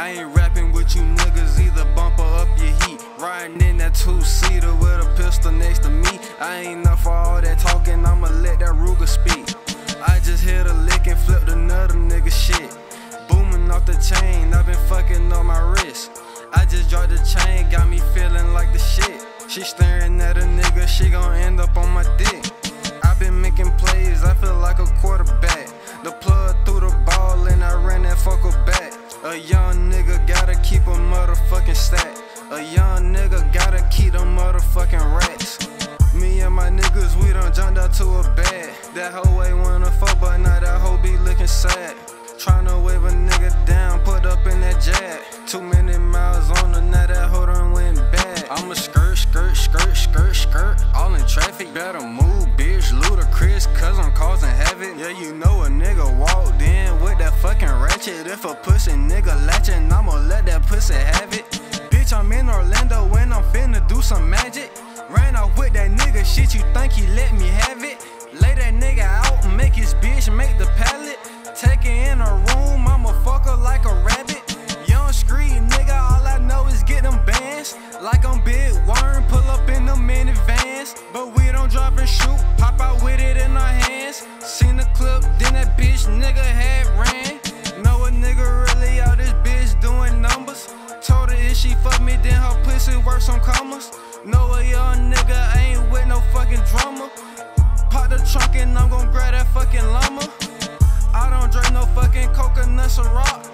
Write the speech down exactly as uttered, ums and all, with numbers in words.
I ain't rapping with you niggas, either bumper up your heat. Riding in that two-seater with a pistol next to me. I ain't enough for all that talking, I'ma let that Ruger speak. I just hit a lick and flipped another nigga shit. Booming off the chain, I been fucking on my wrist. I just dropped the chain, got me feeling like the shit. She staring at a nigga, she gon' end up on my dick. I been making plays, I feel like a quarterback. The plug threw the ball and I ran that fucker back. A young nigga gotta keep a motherfucking stack. A young nigga gotta keep them motherfucking racks. Me and my niggas, we done jumped out to a bag. That hoe ain't wanna fuck, but now that hoe be looking sad. Tryna wave a nigga down, put up in that jag. Too many miles on her, now that hoe done went bad. I'ma skirt, skirt, skirt, skirt, skirt, all in traffic. Better move, bitch, ludicrous, cause I'm causing havoc. Yeah, you know a nigga walked in with that fucking ratchet. If a pussy nigga latchin', I'ma let that pussy have it. Bitch, I'm in Orlando when I'm finna do some magic. Ran off with that nigga shit, you think he let me have it? Lay that nigga out and make his bitch make the pallet. Take her in a room, I'ma fuck her like a rabbit. Young street nigga, all I know is get them bands. Like I'm Big Worm, pull up in them minivans. But we don't drop and shoot, pop out with it in our hands. Seen the clip, then that bitch nigga had ran. Know a nigga really out this bitch doing numbers. Told her if she fuck me, then her pussy worth some commas. Know a young nigga ain't with no fucking drama. Pop the trunk and I'm gon' grab that fucking llama. I don't drink no fucking coconuts or rock.